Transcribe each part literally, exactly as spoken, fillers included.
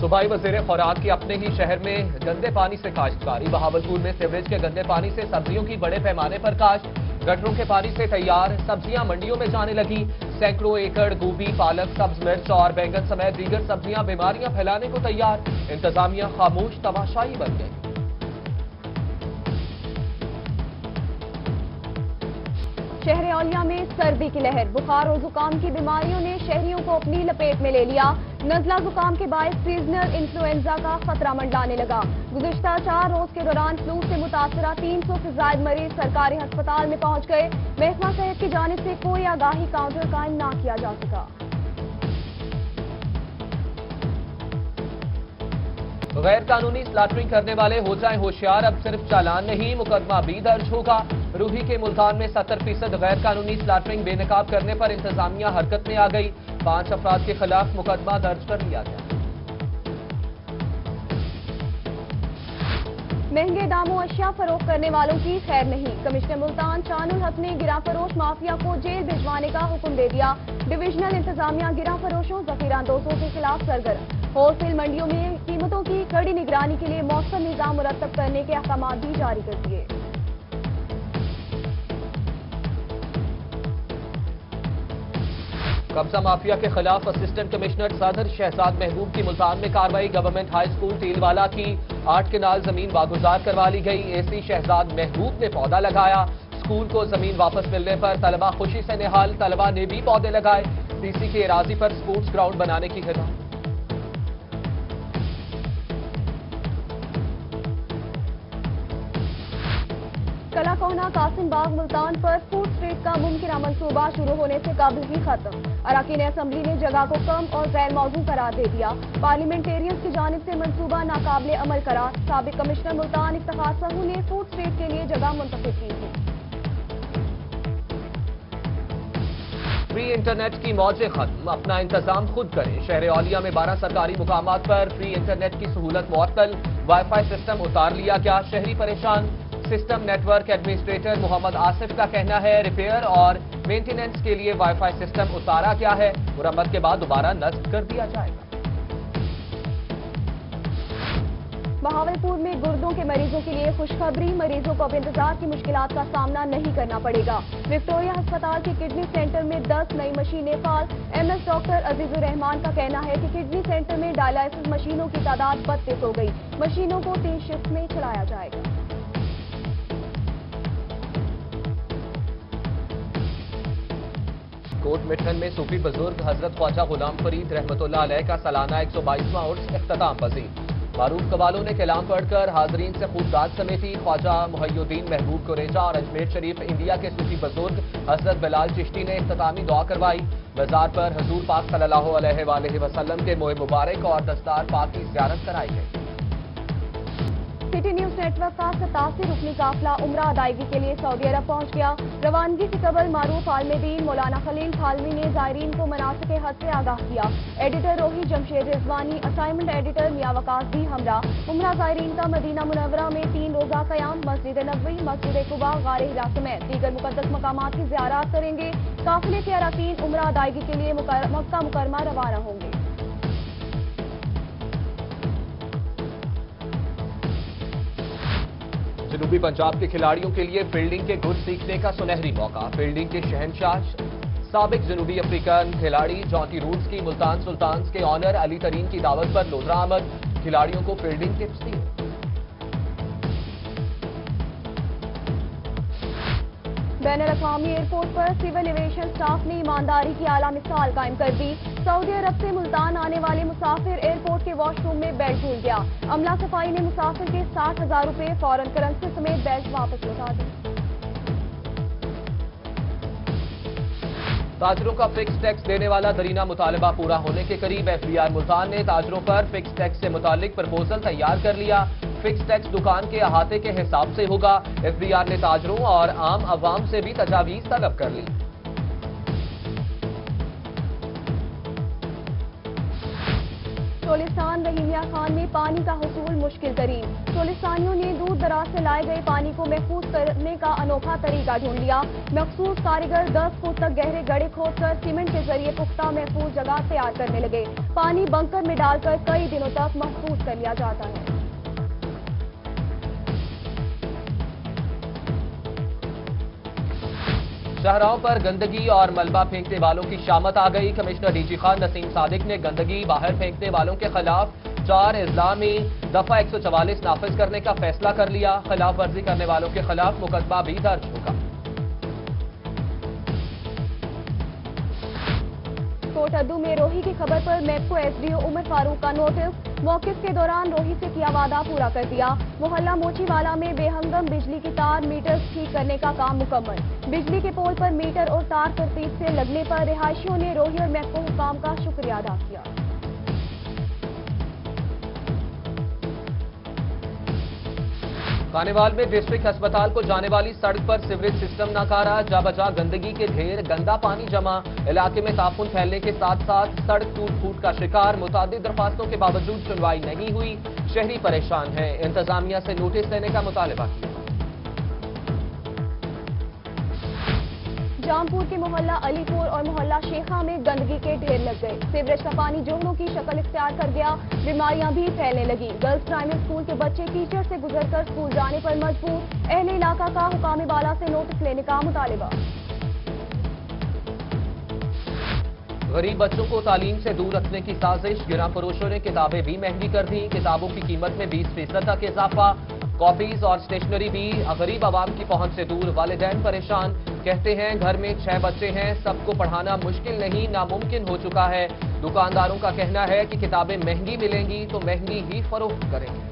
सूबाई वज़ीर खुराक की अपने ही शहर में गंदे पानी से काश्तकारी। बहावलपुर में सीवरेज के गंदे पानी से सब्जियों की बड़े पैमाने पर काश्त। गटरों के पानी से तैयार सब्जियां मंडियों में जाने लगी। सैकड़ों एकड़ गोभी, पालक, सब्ज मिर्च और बैंगन समेत दीगर सब्जियां बीमारियां फैलाने को तैयार। इंतजामिया खामोश तमाशाई बन गई। शहर औलिया में सर्दी की लहर। बुखार और जुकाम की बीमारियों ने शहरियों को अपनी लपेट में ले लिया। नजला जुकाम के बायस सीजनल इन्फ्लुएंजा का खतरा मंडलाने लगा। गुज़िश्ता चार रोज के दौरान फ्लू से मुतासरा तीन सौ से ज्यादा मरीज सरकारी अस्पताल में पहुंच गए। महकमा सेहत की जानिब से कोई आगाही काउंटर कायम न किया जा सका। गैर कानूनी स्लॉटरिंग करने वाले हो जाएं होशियार। अब सिर्फ चालान नहीं, मुकदमा भी दर्ज होगा। रूही के मुल्तान में सत्तर फीसद गैर कानूनी स्लॉटरिंग बेनकाब करने पर इंतजामिया हरकत में आ गई। पांच अफराद के खिलाफ मुकदमा दर्ज कर लिया गया। महंगे दामों अशिया फरोख्त करने वालों की खैर नहीं। कमिश्नर मुल्तान शानुल हक ने गिरा फरोश माफिया को जेल भिजवाने का हुक्म दे दिया। डिविजनल इंतजामिया गिरा फरोशों, जखीरांदोजों के खिलाफ सरगर्म। होलसेल मंडियों में कीमतों की कड़ी निगरानी के लिए मौसम निजाम मुरतब करने के अहकाम भी जारी कर दिए। कब्जा माफिया के खिलाफ असिस्टेंट कमिश्नर सदर शहजाद महबूब की मुल्तान में कार्रवाई। गवर्नमेंट हाई स्कूल टीलवाला की आठ केनाल जमीन वागुजार करवा ली गई। एसी शहजाद महबूब ने पौधा लगाया। स्कूल को जमीन वापस मिलने पर तलबा खुशी से निहाल। तलबा ने भी पौधे लगाए। डीसी के इराजी पर स्पोर्ट्स ग्राउंड बनाने की हिदायत। कला कोहना कासिम बाग मुल्तान पर फूड स्ट्रीट का मुमकिन मंसूबा शुरू होने से कबल ही खत्म। अरकान असम्बली ने जगह को कम और गैर मौजूद करार दे दिया। पार्लियामेंटेरियंस की जानिब से मंसूबा नाकाबिले अमल करार। साबिक कमिश्नर मुल्तान इफ्तिखार सहू ने फूड स्ट्रीट के लिए जगह मुंतखब की थी। फ्री इंटरनेट की मौजें खत्म, अपना इंतजाम खुद करें। शहर औलिया में बारह सरकारी मुकामात पर फ्री इंटरनेट की सहूलत मुअत्तल। वाईफाई सिस्टम उतार लिया गया, शहरी परेशान। System network administrator Mohammad Asif का कहना है रिपेयर और मेंटेनेंस के लिए वाईफाई सिस्टम उतारा गया है। मुरम्मत के बाद दोबारा नस्ब कर दिया जाएगा। बहावलपुर में गुर्दों के मरीजों के लिए खुशखबरी। मरीजों को अब इंतजार की मुश्किलात का सामना नहीं करना पड़ेगा। विक्टोरिया अस्पताल के किडनी सेंटर में दस नई मशीनें फाल। एमएस डॉक्टर अजीजुर रहमान का कहना है कि किडनी सेंटर में डायलिसिस मशीनों की तादाद बत्तीस हो गई। मशीनों को तीन शिफ्ट में चलाया जाएगा। कोट मिठन में सूफी बुजुर्ग हजरत ख्वाजा गुलाम फरीद रहमतुल्लाह अलैह का सालाना एक सौ बाईसवां उर्स इख्तिताम पजीर। मारूफ कवालों ने कलाम पढ़कर हाजरीन से खूबदाद समेती। ख्वाजा मुहय्युद्दीन महबूब कुरेजा और अजमेर शरीफ इंडिया के सूफी बुजुर्ग हजरत बिलाल चिश्ती ने इख्तितामी दुआ करवाई। बाजार पर हजूर पाक सल्लल्लाहु अलैहि वसल्लम के मोए मुबारक और दस्तार पाक की ज़ियारत कराई गई। सिटी न्यूज नेटवर्क का सतासी रुकनी काफिला उम्रा अदायगी के लिए सऊदी अरब पहुंच गया। रवानगी से कबल मारूफ आलमदीन मौलाना खलील थालवी ने जायरीन को मनासिक हज से आगाह किया। Editor Rohi Jamshed Rizvani, assignment editor Mian Waqas भी हमरा। उम्रा जायरीन का मदीना मुनव्वरा में तीन रोजा कयाम, मस्जिद नबवी, मस्जिद कुबा, गारे हिरा समेत दीगर मुकद्दस मकामात की ज़ियारत करेंगे। काफिले के अरकान उम्रा अदायगी के लिए मक्का मुकरमा रवाना होंगे। जनूबी पंजाब के खिलाड़ियों के लिए फील्डिंग के गुर सीखने का सुनहरी मौका। फील्डिंग के शहनशाह साबिक जनूबी अफ्रीकन खिलाड़ी जॉन्टी रूड्स की मुल्तान सुल्तान्स के ऑनर अली तरीन की दावत पर लोधरा आमद। खिलाड़ियों को फील्डिंग टिप्स दी। बैनुल-अक़वामी एयरपोर्ट पर सिविल एविएशन स्टाफ ने ईमानदारी की आला मिसाल कायम कर दी। सऊदी अरब से मुल्तान आने वाले मुसाफिर एयरपोर्ट के वॉशरूम में बेल्ट भूल गया। अमला सफाई ने मुसाफिर के साठ हजार रुपये फौरन करेंसी समेत बेल्ट वापस लौटा दी। ताजरों का फिक्स टैक्स देने वाला दरीना मुतालबा पूरा होने के करीब। एफबीआर मुल्तान ने ताजरों पर फिक्स टैक्स से मुतालिक प्रपोजल तैयार कर लिया। फिक्स टैक्स दुकान के अहाते के हिसाब से होगा। एफबीआर ने ताजरों और आम अवाम से भी तजावीज तलब कर ली। चोलिस्तान रहीमिया खान में पानी का हुसूल मुश्किल तरीन। चोलिस्तानियों ने दूर दराज से लाए गए पानी को महफूज करने का अनोखा तरीका ढूंढ लिया। मखसूस कारीगर दस फुट तक गहरे गड्ढे खोदकर सीमेंट के जरिए पुख्ता महफूज जगह तैयार करने लगे। पानी बंकर में डालकर कई दिनों तक महफूज कर लिया जाता है। शाहराहों पर गंदगी और मलबा फेंकने वालों की शामत आ गई। कमिश्नर डीजी खान नसीम सादिक ने गंदगी बाहर फेंकने वालों के खिलाफ चार अजला में दफा एक सौ चवालीस नाफिज करने का फैसला कर लिया। खिलाफ वर्जी करने वालों के खिलाफ मुकदमा भी दर्ज होगा। कोटअद्दू में रोही की खबर पर मेपको एसडीओ उमर फारूक का नोटिस। मौकिफ के दौरान रोही से किया वादा पूरा कर दिया। मोहल्ला मोचीवाला में बेहंगम बिजली की तार मीटर ठीक करने का काम मुकम्मल। बिजली के पोल पर मीटर और तार तरतीब से लगने पर रिहायशियों ने रोही और मेपको हुकाम का शुक्रिया अदा किया। खानेवाल में डिस्ट्रिक्ट अस्पताल को जाने वाली सड़क पर सीवरेज सिस्टम नाकारा। जा बजा गंदगी के ढेर, गंदा पानी जमा, इलाके में ताफुन फैलने के साथ साथ सड़क टूट फूट का शिकार। मुतादिद दरखास्तों के बावजूद सुनवाई नहीं हुई, शहरी परेशान हैं। इंतजामिया से नोटिस देने का मुतालबा किया। जामपुर के मोहल्ला अलीपुर और मोहल्ला शेखा में गंदगी के ढेर लग गए। सीवरेज का पानी जोहरों की शक्ल इख्तियार कर गया। बीमारियां भी फैलने लगी। गर्ल्स प्राइमरी स्कूल के बच्चे कीचड़ से गुजरकर स्कूल जाने पर मजबूर। अहले इलाका का हुकाम बाला से नोटिस लेने का मुतालिबा। गरीब बच्चों को तालीम से दूर रखने की साजिश। गिरा फरोशों ने किताबें भी महंगी कर दी। किताबों की कीमत में बीस फीसद तक इजाफा। कॉपीज और स्टेशनरी भी गरीब आवाम की पहुंच से दूर। वालिदैन परेशान, कहते हैं घर में छह बच्चे हैं, सबको पढ़ाना मुश्किल नहीं नामुमकिन हो चुका है। दुकानदारों का कहना है कि किताबें महंगी मिलेंगी तो महंगी ही फरोख्त करेंगे।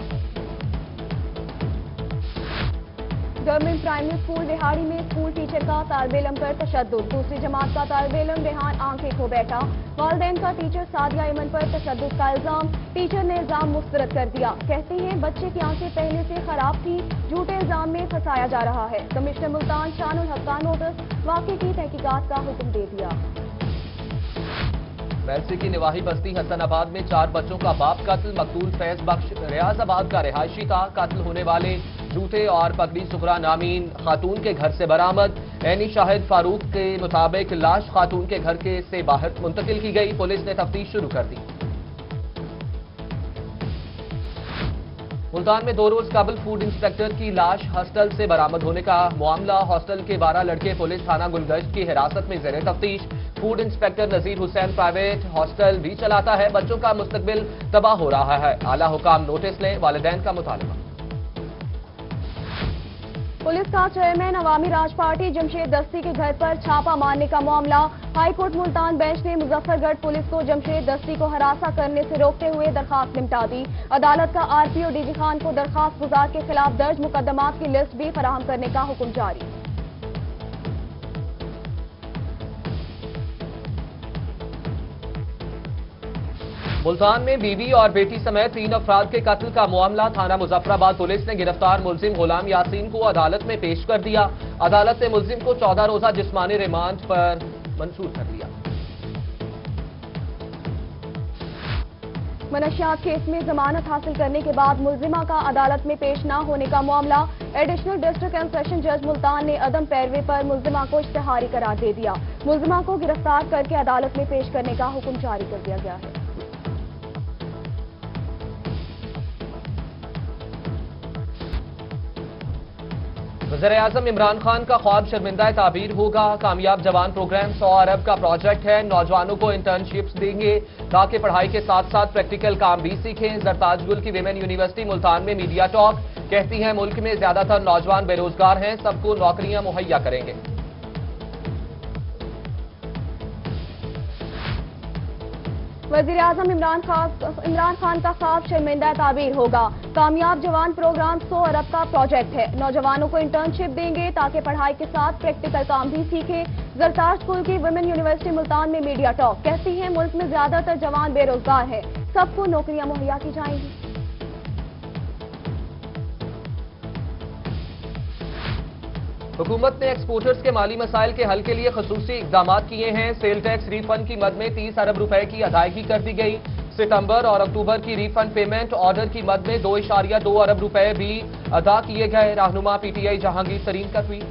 गवर्नमेंट प्राइमरी स्कूल रिहाड़ी में स्कूल टीचर का तालिबे इल्म पर तशद्दुद। दूसरी जमात का तालिबे इल्म रेहान आंखें खो बैठा। वालिदैन का टीचर सादिया इमन पर तशद्दुद का इल्जाम। टीचर ने इल्जाम मुस्तरद कर दिया। कहते हैं बच्चे की आंखें पहले से खराब थी, झूठे इल्जाम में फंसाया जा रहा है। कमिश्नर मुल्तान शानुल हक का नोटिस, वाकई की तहकीकात का हुक्म दे दिया। वैसे की निवाही बस्ती हसनाबाद में चार बच्चों का बाप कत्ल। मकतूल फैज बख्श रियाजाबाद का रिहायशी था। कत्ल होने वाले जूते और पगड़ी सुगरा नामीन खातून के घर से बरामद। ऐनी शाहिद फारूक के मुताबिक लाश खातून के घर के से बाहर मुंतकिल की गई। पुलिस ने तफ्तीश शुरू कर दी। मुल्तान में दो रोज काबल फूड इंस्पेक्टर की लाश हॉस्टल से बरामद होने का मामला। हॉस्टल के बारह लड़के पुलिस थाना गुलगश्त की हिरासत में जेर तफ्तीश। Food inspector Nazir Hussain private hostel भी चलाता है। बच्चों का मुस्तकबिल तबाह हो रहा है। आला हुकाम नोटिस लें, वालिदैन का मुतालबा। पुलिस का चेयरमैन अवामी राज पार्टी जमशेद दस्ती के घर पर छापा मारने का मामला। हाईकोर्ट मुल्तान बेंच ने मुजफ्फरगढ़ पुलिस को जमशेद दस्ती को हरासा करने से रोकते हुए दरखास्त निपटा दी। अदालत का आरपीओ डीजी खान को दरखास्त गुजार के खिलाफ दर्ज मुकदमात की लिस्ट भी फराहम करने का हुक्म जारी। मुल्तान में बीवी और बेटी समेत तीन अफराद के कत्ल का मामला। थाना मुजफ्फराबाद पुलिस ने गिरफ्तार मुलजिम गुलाम यासीन को अदालत में पेश कर दिया। अदालत ने मुलजिम को चौदह रोजा जिस्मानी रिमांड पर मंजूर कर लिया। मनशियात केस में जमानत हासिल करने के बाद मुलजिमा का अदालत में पेश न होने का मामला। एडिशनल डिस्ट्रिक्ट एंड सेशन जज मुल्तान ने अदम पैरवी पर मुलजिमा को इश्तिहारी करार दे दिया। मुलजिमा को गिरफ्तार करके अदालत में पेश करने का हुक्म जारी कर दिया गया है। वज़ीर-ए-आज़म इमरान खान का ख्वाब शर्मिंदा ताबीर होगा। कामयाब जवान प्रोग्राम सौ अरब का प्रोजेक्ट है। नौजवानों को इंटर्नशिप्स देंगे ताकि पढ़ाई के साथ साथ प्रैक्टिकल काम भी सीखें। जरताज गुल की विमेन यूनिवर्सिटी मुल्तान में मीडिया टॉक, कहती हैं मुल्क में ज्यादातर नौजवान बेरोजगार हैं, सबको नौकरियां मुहैया करेंगे। वज़ीर आज़म इमरान खान इमरान खान का ख्वाब शर्मिंदा ताबीर होगा। कामयाब जवान प्रोग्राम सौ अरब का प्रोजेक्ट है। नौजवानों को इंटर्नशिप देंगे ताकि पढ़ाई के साथ प्रैक्टिकल काम भी सीखें। जरताज स्कूल की वुमेन यूनिवर्सिटी मुल्तान में मीडिया टॉक, कहती है मुल्क में ज्यादातर जवान बेरोजगार हैं, सबको नौकरियां मुहैया की जाएंगी। हुकूमत ने एक्सपोर्टर्स के माली मसाइल के हल के लिए खसूसी इकदाम किए हैं। सेल टैक्स रिफंड की मद में तीस अरब रुपए की अदायगी कर दी गई। सितंबर और अक्टूबर की रिफंड पेमेंट ऑर्डर की मद में दो इशारिया दो अरब रुपए भी अदा किए गए। रहनुमा पीटीआई जहांगीर तरीन का ट्वीट।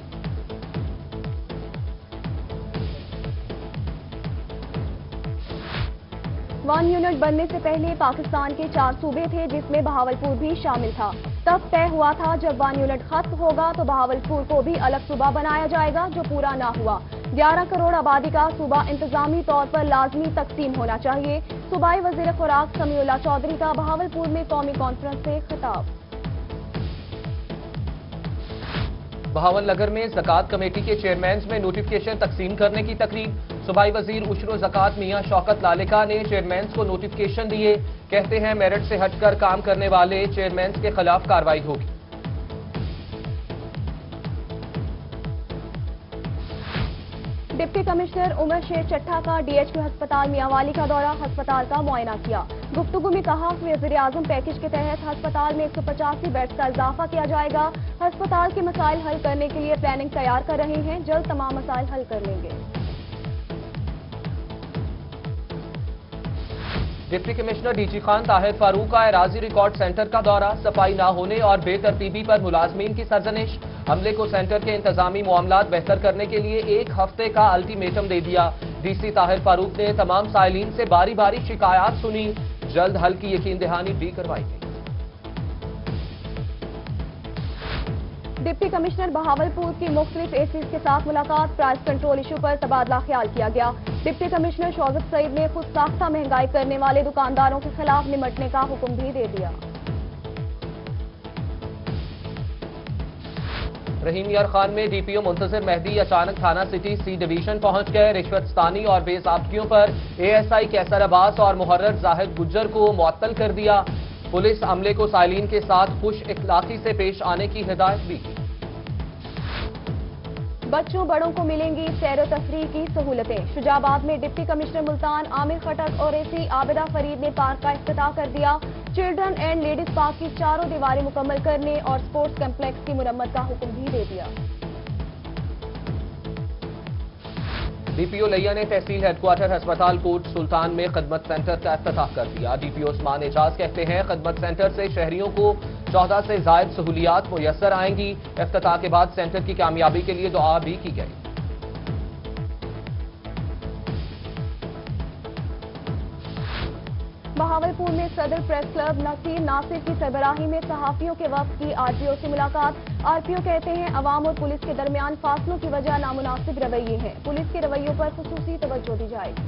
वन यूनिट बनने से पहले पाकिस्तान के चार सूबे थे, जिसमें बहावलपुर भी शामिल था। तब तय हुआ था जब वन यूनिट खत्म होगा तो बहावलपुर को भी अलग सूबा बनाया जाएगा, जो पूरा ना हुआ। ग्यारह करोड़ आबादी का सूबा इंतजामी तौर पर लाजमी तकसीम होना चाहिए। सूबाई वजीर खुराक समीउल्लाह चौधरी का बहावलपुर में कौमी कॉन्फ्रेंस से खिताब। बहावल नगर में ज़कात कमेटी के चेयरमैन में नोटिफिकेशन तकसीम करने की तकरीब। सूबाई वजीर उशरो ज़कात मियां शौकत लालिका ने चेयरमैन को नोटिफिकेशन दिए। कहते हैं मेरिट से हटकर काम करने वाले चेयरमैन के खिलाफ कार्रवाई होगी। डिप्टी कमिश्नर उमर शेर चट्ठा का डीएचक्यू अस्पताल मियांवाली का दौरा, अस्पताल का मुआयना किया। गुफ्तगू में कहा कि वज़ीर आज़म पैकेज के तहत अस्पताल में एक सौ पचासी बेड्स का इजाफा किया जाएगा। अस्पताल के मसाइल हल करने के लिए प्लानिंग तैयार कर रहे हैं, जल्द तमाम मसाइल हल कर लेंगे। Deputy commissioner DG Khan Tahir Farooq का एराजी रिकॉर्ड सेंटर का दौरा, सफाई न होने और बेतरतीबी पर मुलाजमीन की सरजनिश। अमले को सेंटर के इंतजामी मामलात बेहतर करने के लिए एक हफ्ते का अल्टीमेटम दे दिया। डीसी ताहिर फारूक ने तमाम साइलिन से बारी बारी शिकायत सुनी, जल्द हल की यकीन दहानी भी करवाई गई। डिप्टी कमिश्नर बहावलपुर की मुख्तलिफ एसीज के साथ मुलाकात, प्राइस कंट्रोल इशू पर तबादला ख्याल किया गया। डिप्टी कमिश्नर शौकत सईद ने खुद साख्ता महंगाई करने वाले दुकानदारों के खिलाफ निमटने का हुक्म भी दे दिया। रहीम यार खान में डीपीओ मुंतजिर मेहदी अचानक थाना सिटी सी डिवीजन पहुंच गए। रिश्वतस्तानी और बेज़ाब्तियों पर एएसआई कैसर अब्बास और मुहर्रर जाहिद गुज्जर को मुअत्तल कर दिया। पुलिस अमले को साइलिन के साथ खुश इखलाकी से पेश आने की हिदायत भी की। बच्चों बड़ों को मिलेंगी सैर व तफरीह की सहूलतें। शुजाबाद में डिप्टी कमिश्नर मुल्तान आमिर खटक और एसी आबिदा फरीद ने पार्क का इफ्तिताह कर दिया। चिल्ड्रन एंड लेडीज पार्क की चारों दीवारें मुकम्मल करने और स्पोर्ट्स कम्प्लेक्स की मुरम्मत का हुक्म भी दे दिया। डीपीओ लिया ने तहसील हेडक्वार्टर अस्पताल कोट सुल्तान में खिदमत सेंटर का इफ्तिताह कर दिया। डीपीओ उस्मान एजाज कहते हैं खिदमत सेंटर से शहरियों को चौदह से जायद सहूलियात मुयस्सर आएंगी। इफ्तिताह के बाद सेंटर की कामयाबी के लिए दुआ भी की गई। बहावलपुर में सदर प्रेस क्लब नसीर नासिर की सरबराही में सहाफियों के वक्त की आरपीओ से मुलाकात। आरपीओ कहते हैं अवाम और पुलिस के दरमियान फासलों की वजह नामुनासिब रवैये हैं, पुलिस के रवैयों पर खुसूसी तवज्जो दी जाएगी।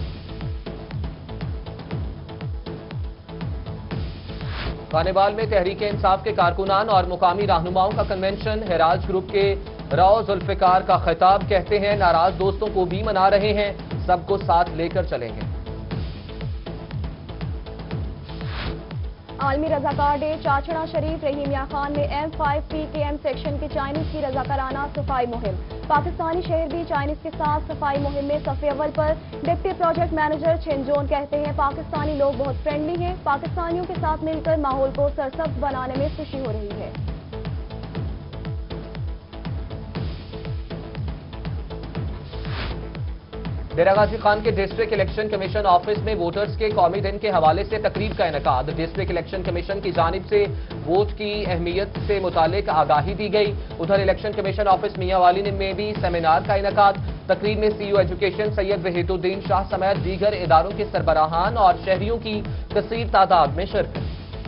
खानेवाल में तहरीक इंसाफ के कारकुनान और मुकामी रहनुमाओं का कन्वेंशन। हेराज ग्रुप के राव जुल्फिकार का खिताब, कहते हैं नाराज दोस्तों को भी मना रहे हैं, सबको साथ लेकर चलेंगे। आलमी रजाकार डे चाचड़ा शरीफ रहीम यार खान में M five P K M section के चाइनीज की रजाकाराना सफाई मुहिम। पाकिस्तानी शहर भी चाइनीज के साथ सफाई मुहिम में सफ़े अव्वल पर। डिप्टी प्रोजेक्ट मैनेजर छिनजोन कहते हैं पाकिस्तानी लोग बहुत फ्रेंडली हैं, पाकिस्तानियों के साथ मिलकर माहौल को सरसब्ज बनाने में खुशी हो रही है। डेरा गाजी खान के डिस्ट्रिक्ट इलेक्शन कमीशन ऑफिस में वोटर्स के कौमी दिन के हवाले से तकरीब का इनेकाद। डिस्ट्रिक्ट इलेक्शन कमीशन की जानिब से वोट की अहमियत से मुतालिक आगाही दी गई। उधर इलेक्शन कमीशन ऑफिस मियांवाली में भी सेमिनार का इनेकाद। तकरीब में सीईओ एजुकेशन सैयद वहीदुद्दीन शाह समेत दीगर इदारों के सरबराहान और शहरियों की कसीर तादाद में शिरकत।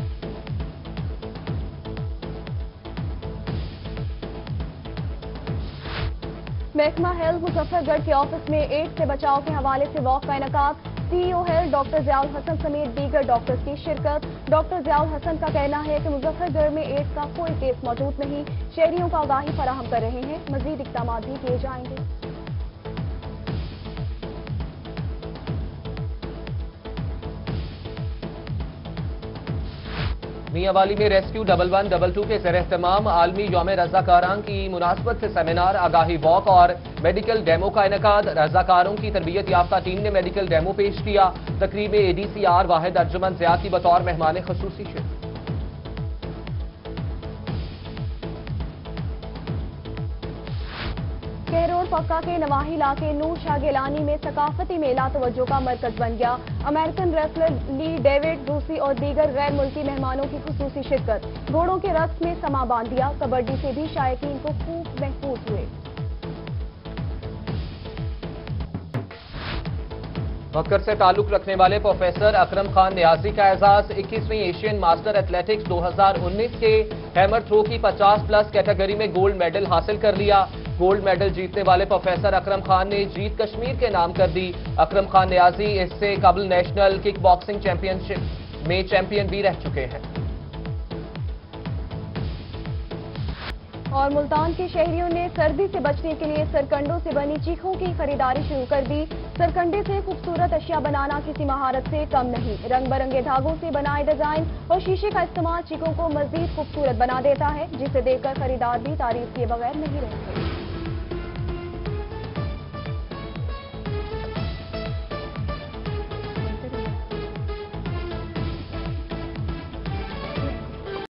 महकमा हेल्थ मुजफ्फरगढ़ के ऑफिस में एड्स से बचाव के हवाले से वॉक का इनेकाद। CEO health doctor Ziaul Hasan समेत दीगर डॉक्टर्स की शिरकत। डॉक्टर ज़ियाउल हसन का कहना है कि मुजफ्फरगढ़ में एड्स का कोई केस मौजूद नहीं, शहरियों को आगाही फराहम कर रहे हैं, मजीद इक़दाम भी किए जाएंगे। मियांवाली में rescue double one double two के ज़ेर एहतमाम आलमी यौम रज़ाकारान की मुनासबत से सेमिनार, आगाही वॉक और मेडिकल डेमो का इनेकाद। रज़ाकारों की तरबियत याफ्ता टीम ने मेडिकल डेमो पेश किया। तकरीब में एडीसीआर वाहिद अर्जुमन ज़िया की बतौर मेहमान खसूसी शिरकत। कहरोड फक्का के नवाही इलाके नूर शाह गिलानी में सकाफती मेला तवज्जो का मरकज बन गया। अमेरिकन रेसलर ली डेविड, रूसी और दीगर गैर मुल्की मेहमानों की खुसूसी शिरकत। घोड़ों के रक्स में समा बांध दिया। कबड्डी से भी शायकीन को खूब महफूज हुए। मक्कर से ताल्लुक रखने वाले प्रोफेसर अकरम खान नियाजी का एजाज। इक्कीसवीं एशियन मास्टर एथलेटिक्स दो हज़ार उन्नीस के हैमर थ्रो की पचास प्लस कैटेगरी में गोल्ड मेडल हासिल कर लिया। गोल्ड मेडल जीतने वाले प्रोफेसर अकरम खान ने जीत कश्मीर के नाम कर दी। अकरम खान नियाजी इससे कबल नेशनल किक बॉक्सिंग चैंपियनशिप में चैंपियन भी रह चुके हैं। और मुल्तान के शहरियों ने सर्दी से बचने के लिए सरकंडों से बनी चीखों की खरीदारी शुरू कर दी। सरकंडे से खूबसूरत अशिया बनाना किसी महारत से कम नहीं। रंग बिरंगे धागों से बनाए डिजाइन और शीशे का इस्तेमाल चीखों को मजीद खूबसूरत बना देता है, जिसे देखकर खरीदार भी तारीफ किए बगैर नहीं रहते।